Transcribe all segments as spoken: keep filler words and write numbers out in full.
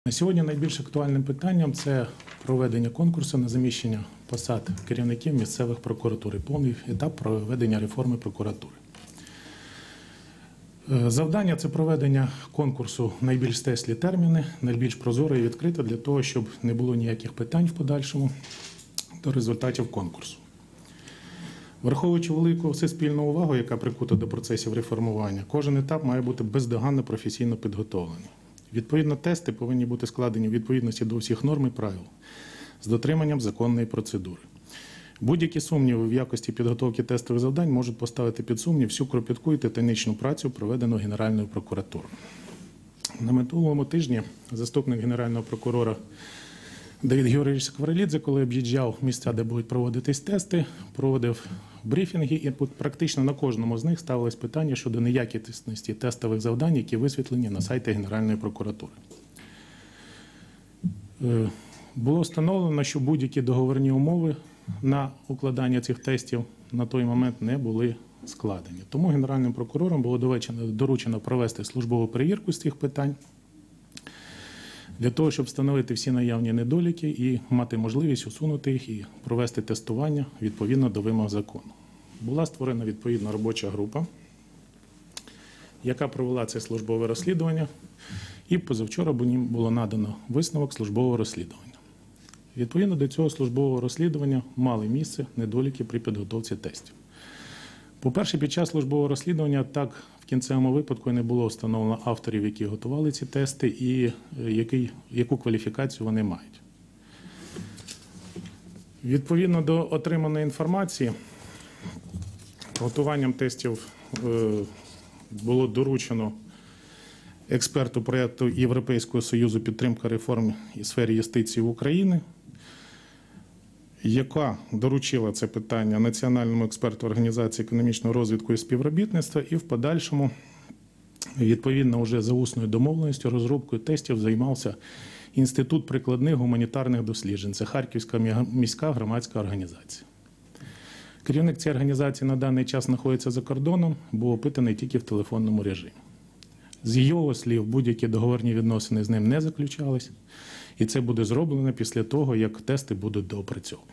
На сьогодні найбільш актуальним питанням – це проведення конкурсу на заміщення посад керівників місцевих прокуратур, повний етап проведення реформи прокуратури. Завдання – це проведення конкурсу в найбільш стислі терміни, найбільш прозоро і відкрито, для того, щоб не було ніяких питань в подальшому до результатів конкурсу. Враховуючи велику всеспільну увагу, яка прикута до процесів реформування, кожен етап має бути бездоганно професійно підготовлений. Відповідно, тести повинні бути складені в відповідності до всіх норм і правил з дотриманням законної процедури. Будь-які сумніви в якості підготовки тестових завдань можуть поставити під сумнів всю кропітку і титанічну працю, проведену Генеральною прокуратурою. На минулому тижні заступник Генерального прокурора Давид Георгійович Скворолідзе, коли об'їжджав місця, де будуть проводитись тести, проводив брифінги, і практично на кожному з них ставилось питання щодо неякісності тестових завдань, які висвітлені на сайті Генеральної прокуратури. Було встановлено, що будь-які договірні умови на укладання цих тестів на той момент не були складені. Тому Генеральним прокурором було доручено провести службову перевірку з цих питань, для того, щоб встановити всі наявні недоліки і мати можливість усунути їх і провести тестування відповідно до вимог закону. Була створена відповідна робоча група, яка провела це службове розслідування, і позавчора було надано висновок службового розслідування. Відповідно до цього службового розслідування мали місце недоліки при підготовці тестів. По-перше, під час службового розслідування так в кінцевому випадку не було встановлено авторів, які готували ці тести, і який, яку кваліфікацію вони мають. Відповідно до отриманої інформації, готуванням тестів було доручено експерту проєкту Європейського Союзу підтримка реформ у сфері юстиції в Україні, яка доручила це питання національному експерту Організації економічного розвитку і співробітництва, і в подальшому, відповідно, вже за усною домовленістю, розробкою тестів займався Інститут прикладних гуманітарних досліджень. Це Харківська міська громадська організація. Керівник цієї організації на даний час знаходиться за кордоном, був опитаний тільки в телефонному режимі. З його слів, будь-які договірні відносини з ним не заключались, і це буде зроблено після того, як тести будуть доопрацьовані.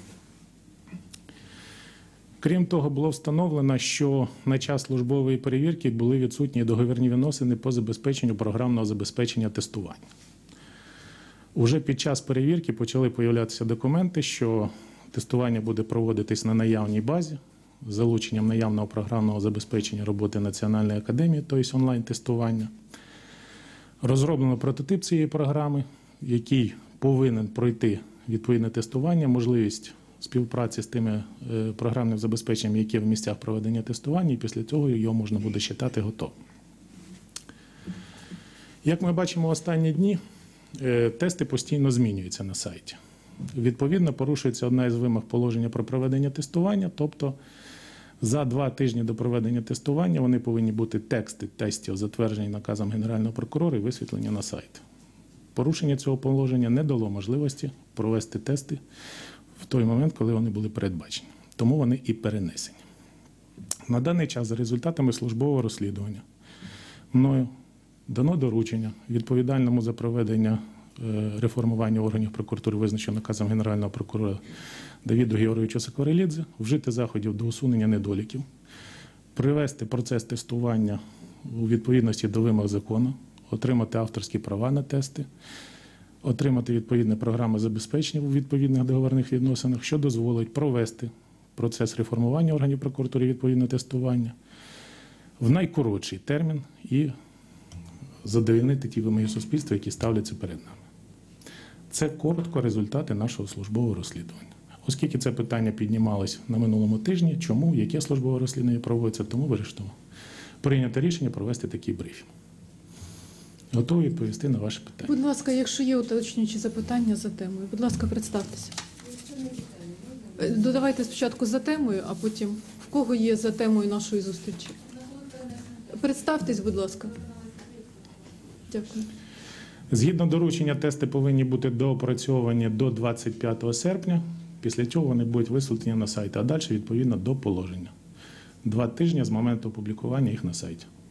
Крім того, було встановлено, що на час службової перевірки були відсутні договірні відносини по забезпеченню програмного забезпечення тестування. Уже під час перевірки почали з'являтися документи, що тестування буде проводитись на наявній базі, з залученням наявного програмного забезпечення роботи Національної академії, тобто онлайн-тестування. Розроблено прототип цієї програми, який повинен пройти відповідне тестування, можливість співпраці з тими програмним забезпеченням, які в місцях проведення тестування, і після цього його можна буде вважати готовим. Як ми бачимо в останні дні, тести постійно змінюються на сайті. Відповідно, порушується одна із вимог положення про проведення тестування, тобто за два тижні до проведення тестування вони повинні бути тексти тестів, затверджені наказом Генерального прокурора і висвітлені на сайт. Порушення цього положення не дало можливості провести тести в той момент, коли вони були передбачені. Тому вони і перенесені. На даний час за результатами службового розслідування мною дано доручення відповідальному за проведення реформування органів прокуратури, визначено наказом Генерального прокурора Давиду Георгійовичу Скворолідзе, вжити заходів до усунення недоліків, привести процес тестування у відповідності до вимог закону, отримати авторські права на тести, отримати відповідне програми забезпечення у відповідних договірних відносинах, що дозволить провести процес реформування органів прокуратури відповідне тестування в найкоротший термін і задовольнити ті вимоги суспільства, які ставляться перед нами. Це коротко результати нашого службового розслідування. Оскільки це питання піднімалось на минулому тижні, чому, яке службове розслідування проводиться, тому вирішено прийняти рішення провести такий брифінг. Готові відповісти на ваші питання. Будь ласка, якщо є уточнюючі запитання за темою, будь ласка, представтеся. Додавайте спочатку за темою, а потім в кого є за темою нашої зустрічі. Представтесь, будь ласка. Дякую. Згідно доручення, тести повинні бути доопрацьовані до двадцять п'ятого серпня. Після цього вони будуть висвітлені на сайті, а далі, відповідно, до положення. Два тижні з моменту опублікування їх на сайті.